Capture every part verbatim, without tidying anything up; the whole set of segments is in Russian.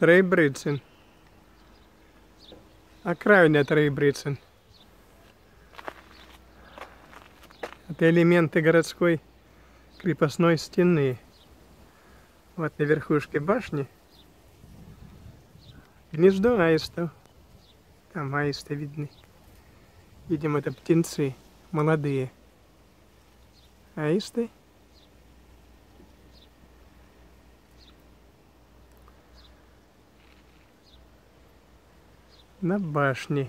Трейбрицин. Окраина Трейбрицин. Это элементы городской крепостной стены. Вот на верхушке башни гнездо аистов. Там аисты видны. Видимо, это птенцы молодые. Аисты. На башне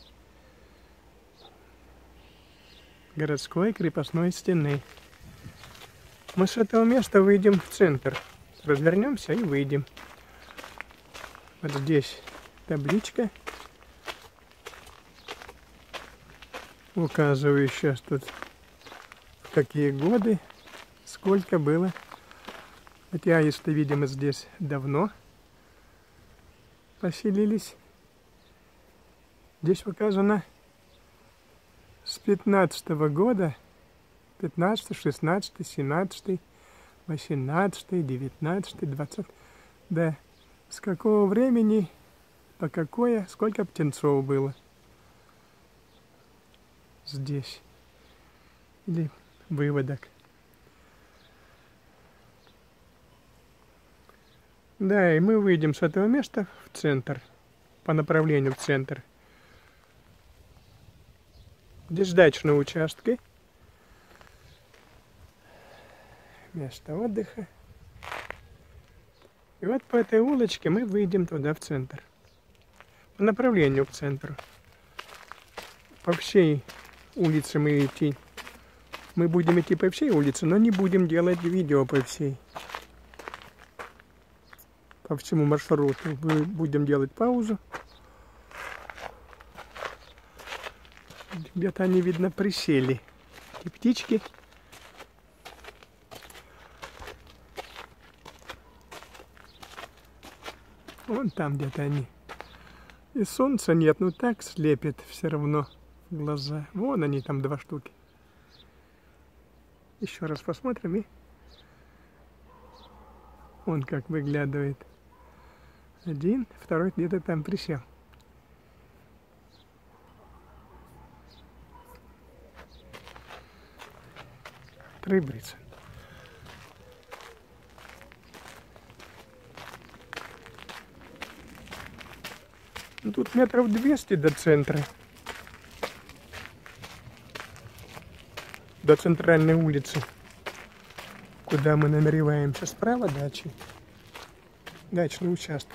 городской крепостной стены. Мы с этого места выйдем в центр. Развернемся и выйдем. Вот здесь табличка, указывающая тут в какие годы, сколько было. Эти аисты, видимо, здесь давно поселились. Здесь указано с пятнадцатого года, пятнадцатый, шестнадцатый, семнадцатый, восемнадцатый, девятнадцатый, двадцатый. Да, с какого времени, по какое, сколько птенцов было здесь. Или выводок. Да, и мы выйдем с этого места в центр, по направлению в центр. Здесь дачные участки, место отдыха. И вот по этой улочке мы выйдем туда, в центр. По направлению к центру. По всей улице мы идти. Мы будем идти по всей улице, но не будем делать видео по всей. По всему маршруту. Мы будем делать паузу. Где-то они, видно, присели. И птички. Вон там где-то они. И солнца нет, но так слепит все равно глаза. Вон они там, два штуки. Еще раз посмотрим и... Он как выглядывает. Один, второй где-то там присел. Трейбрицин. Ну, тут метров двести до центра. До центральной улицы. Куда мы намереваемся. Справа дачи. Дачный участок.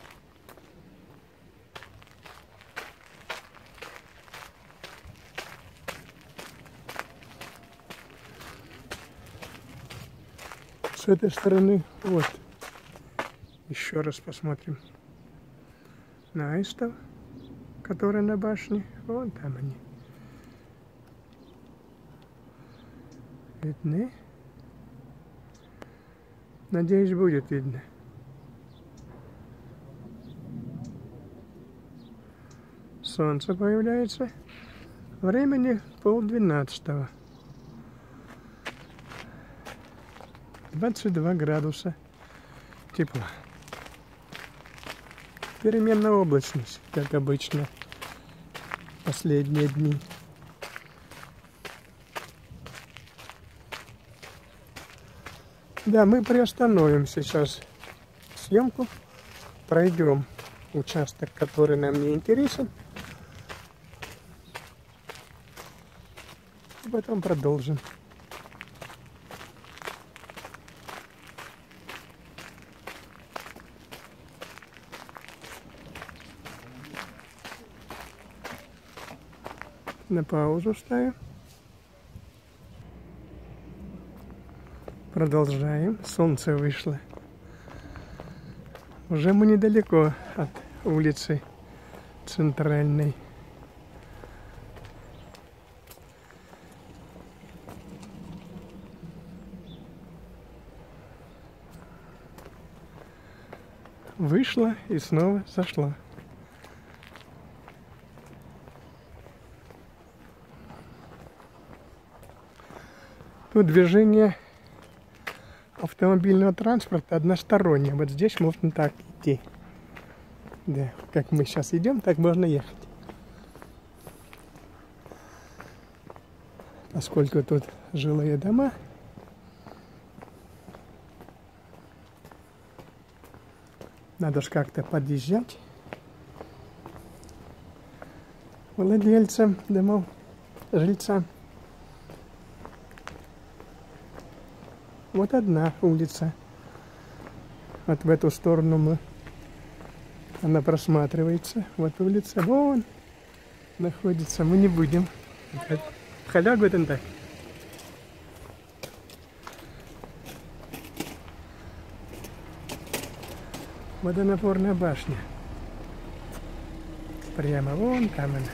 С этой стороны, вот, еще раз посмотрим на аистов, которые на башне. Вон там они. Видны? Надеюсь, будет видно. Солнце появляется. Времени полдвенадцатого. двадцать два градуса тепла. Переменная облачность, как обычно, последние дни. Да, мы приостановим сейчас съемку, пройдем участок, который нам не интересен, и потом продолжим. На паузу ставим. Продолжаем. Солнце вышло. Уже мы недалеко от улицы центральной. Вышла и снова зашла. Тут движение автомобильного транспорта одностороннее. Вот здесь можно так идти. Да, как мы сейчас идем, так можно ехать. Поскольку тут жилые дома, надо ж как-то подъезжать владельцам домов, жильцам. Вот одна улица. Вот в эту сторону мы, она просматривается. Вот улица, вон находится. Мы не будем. Халя гутен так. Водонапорная башня. Прямо вон там она.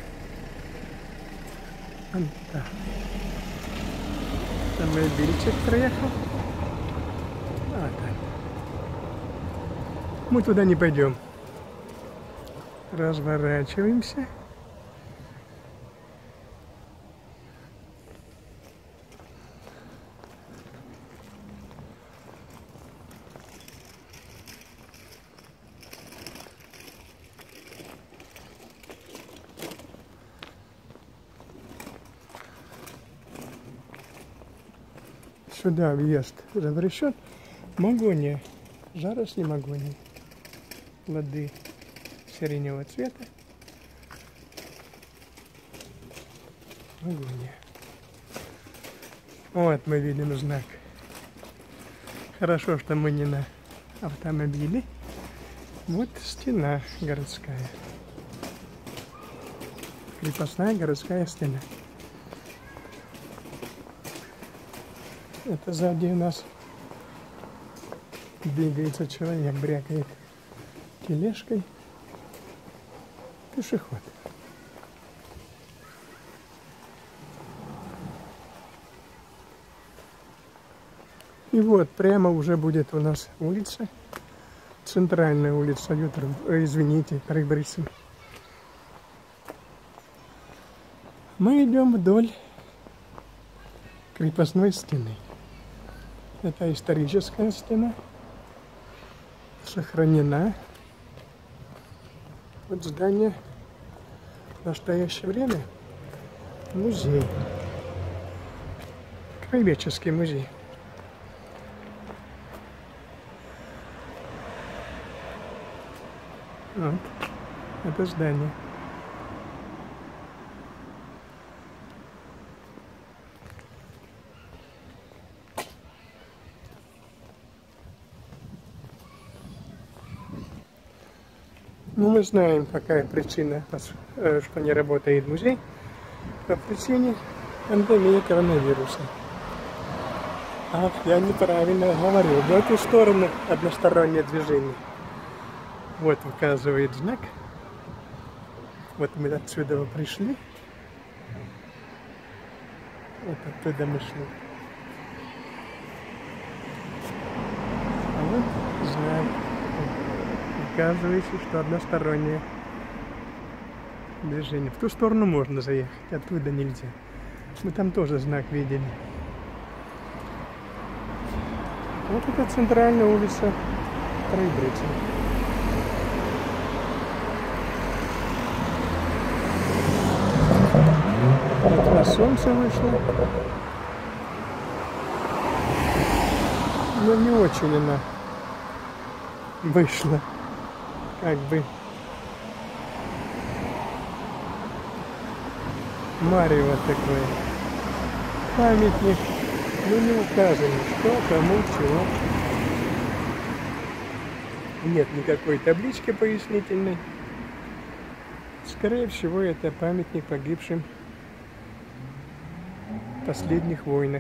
Вон там. Автомобильчик проехал. А, там. Мы туда не пойдем. Разворачиваемся. Сюда въезд запрещен. Магония. Заросли магонии. Плоды сиреневого цвета. Магония. Вот мы видим знак. Хорошо, что мы не на автомобиле. Вот стена городская. Крепостная городская стена. Это сзади у нас двигается человек, брякает тележкой. Пешеход. И вот прямо уже будет у нас улица. Центральная улица Ютер, э, извините, Прибрысин. Мы идем вдоль крепостной стены. Это историческая стена, сохранена. Вот здание в настоящее время музей, краеведческий музей. Вот это здание. Ну, мы знаем, какая причина, что не работает музей. По причине пандемии коронавируса. Ах, я неправильно говорю. В эту сторону одностороннее движение. Вот указывает знак. Вот мы отсюда пришли. Вот оттуда мы шли. А вот знак. Оказывается, что одностороннее движение. В ту сторону можно заехать, оттуда нельзя. Мы там тоже знак видели. Вот это центральная улица Прибрысин. Вот на солнце вышло. Но не очень она вышла. Как бы марево такое. Памятник. Ну не указано, что, кому, чего. Нет никакой таблички пояснительной. Скорее всего, это памятник погибшим в последних войнах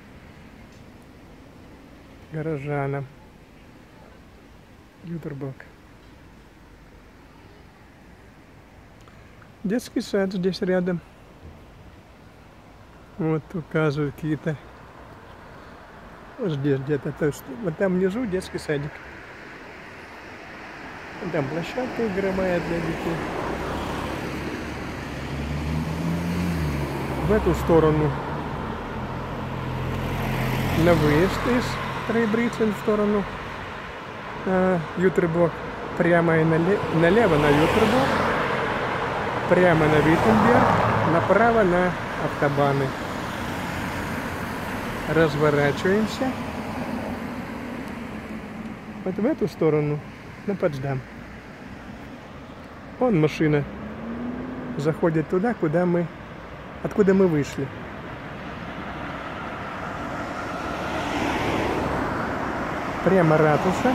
горожанам. Ютербок. Детский сад здесь рядом. Вот указывают какие-то. Вот здесь где-то. То есть, вот там внизу детский садик. Там площадка игровая для детей. В эту сторону на выезд из Прибрысин в сторону э, Ютербок. прямо и налево на Вютербург, прямо на Виттенберг, направо на автобаны. Разворачиваемся вот в эту сторону, на Потсдам. Вон машина заходит туда, куда мы, откуда мы вышли. Прямо ратуша.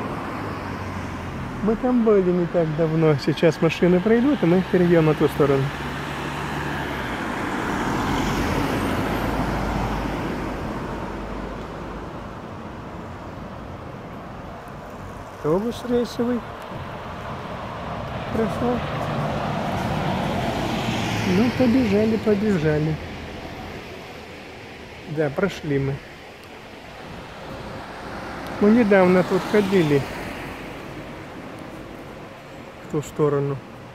Мы там были не так давно. Сейчас машины пройдут, и мы перейдем на ту сторону. Автобус рейсовый прошел. Ну, побежали, побежали. Да, прошли мы. Мы недавно тут ходили в ту сторону.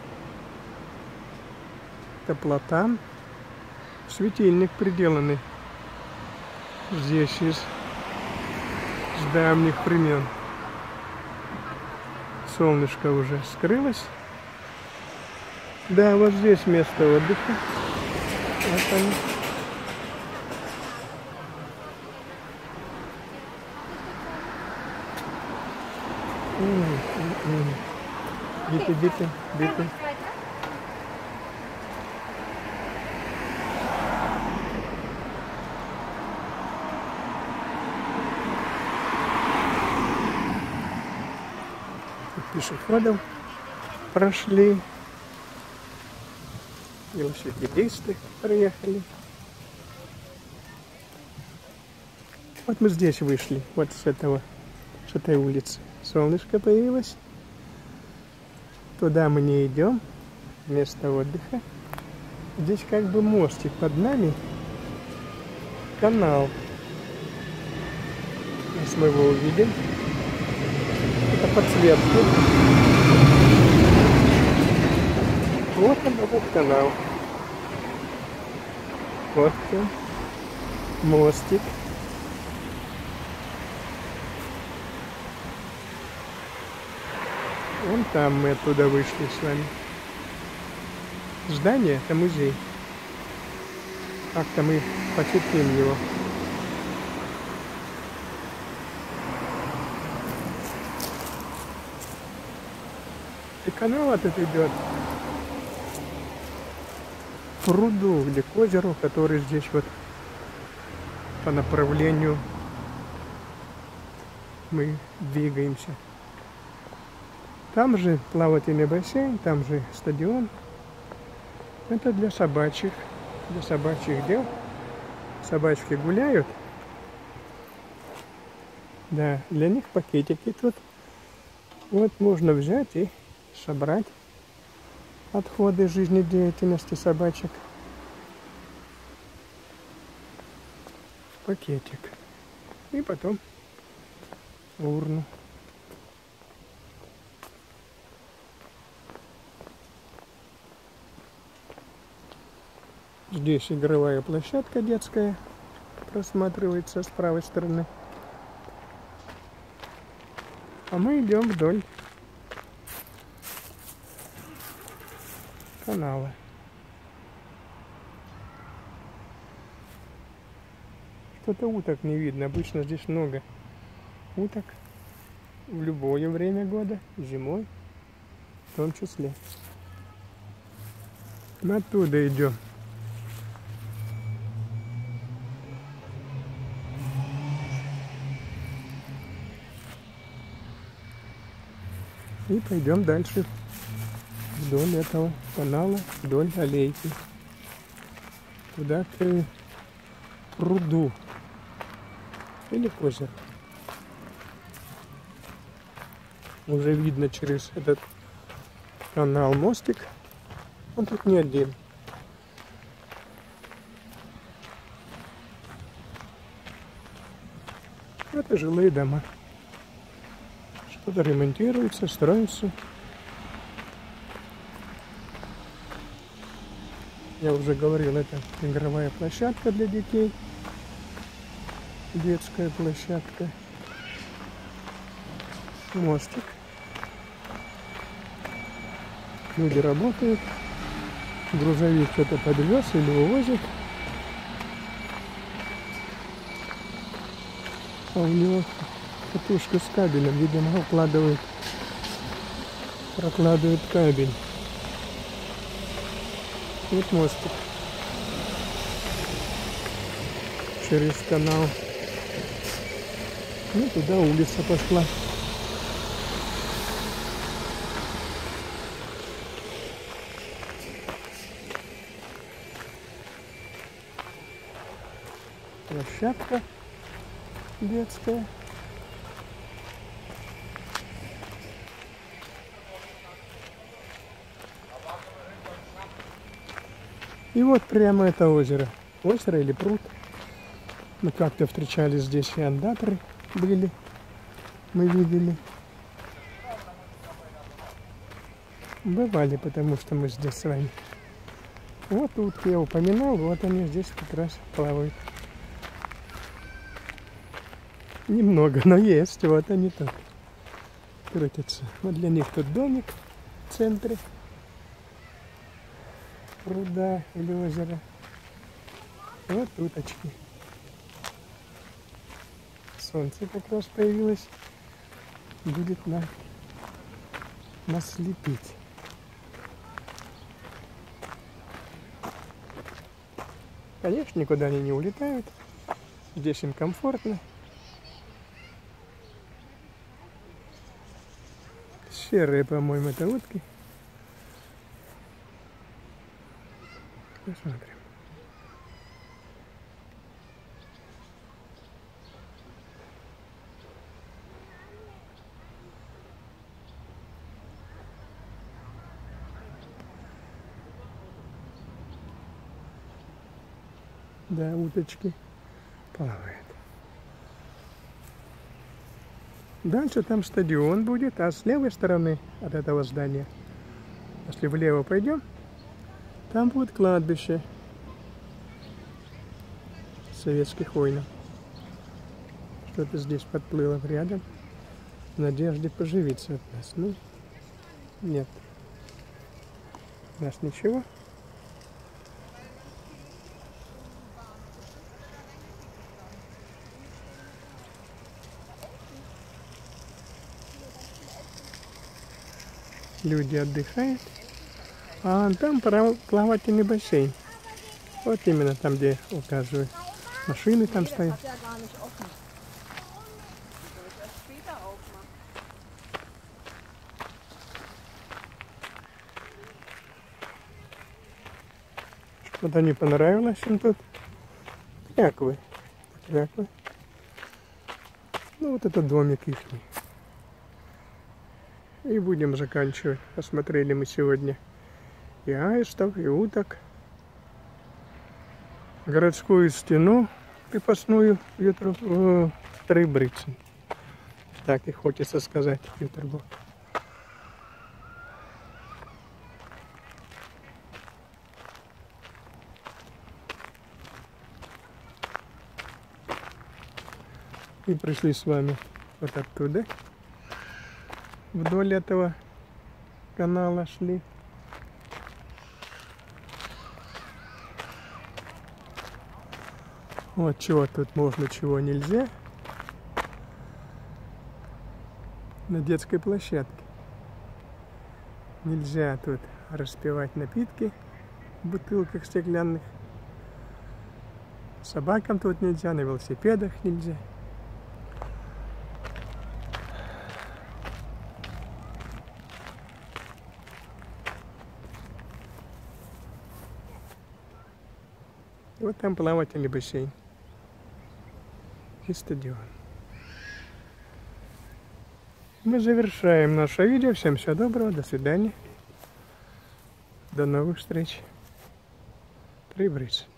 Это платан. Светильник приделанный здесь из с давних времен. Солнышко уже скрылось. Да, вот здесь место отдыха. Вот они. Биtte, bitte, bitte. Пешеходов прошли. Велосипедисты приехали. Вот мы здесь вышли, вот с этого, с этой улицы. Солнышко появилось. Туда мы не идем. Место отдыха. Здесь как бы мостик под нами. Канал. Сейчас мы его увидим. Это подсветки. Вот он, этот канал. Вот он. Мостик. Вон там мы оттуда вышли с вами. Здание — это музей. Как-то мы посетим его. И канал этот идет к пруду, где к озеру, который здесь вот по направлению мы двигаемся. Там же плавательный бассейн, там же стадион. Это для собачьих, для собачьих дел. Собачки гуляют. Да, для них пакетики тут. Вот можно взять и собрать отходы жизнедеятельности собачек. Пакетик. И потом в урну. Здесь игровая площадка детская просматривается с правой стороны. А мы идем вдоль канала. Что-то уток не видно. Обычно здесь много уток в любое время года, зимой в том числе. Мы оттуда идем. И пойдем дальше вдоль этого канала, вдоль аллейки. Туда к пруду. Или к озеру. Уже видно через этот канал мостик. Он тут не один. Это жилые дома. Что-то ремонтируется, строится. Я уже говорил, это игровая площадка для детей. Детская площадка. Мостик. Люди работают. Грузовик что-то подвез или увозит. А у него катушка с кабелем, видимо, укладывает, прокладывает кабель. Вот мостик через канал. Ну, туда улица пошла. Площадка детская. И вот прямо это озеро. Озеро или пруд. Мы как-то встречали здесь, и андаторы были. Мы видели. Бывали, потому что мы здесь с вами. Вот тут я упоминал, вот они здесь как раз плавают. Немного, но есть. Вот они тут крутятся. Вот для них тут домик в центре пруда или озера. Вот уточки. Солнце как раз появилось. Будет нам нас слепить. Конечно, никуда они не улетают. Здесь им комфортно. Серые, по-моему, это утки. Посмотрим. Да, уточки плавают. Дальше там стадион будет, а с левой стороны от этого здания, если влево пойдем, там будет кладбище советских воинов. Что-то здесь подплыло рядом в надежде поживиться от нас. Ну, нет. У нас ничего. Люди отдыхают. А там плавательный бассейн. Вот именно там, где указывают. Машины там стоят. Что-то не понравилось им тут. Кляквы. Кляквы. Ну вот это домик их. И будем заканчивать. Посмотрели мы сегодня и аистов, и уток. Городскую стену крепостную в Трибрицин. Так и хочется сказать, Петербург. И пришли с вами вот оттуда. Вдоль этого канала шли. Вот чего тут можно, чего нельзя. На детской площадке. Нельзя тут распивать напитки в бутылках стеклянных. Собакам тут нельзя, на велосипедах нельзя. Вот там плавательный бассейн и стадион. Мы завершаем наше видео. Всем всего доброго, до свидания. До новых встреч. Трибрицин.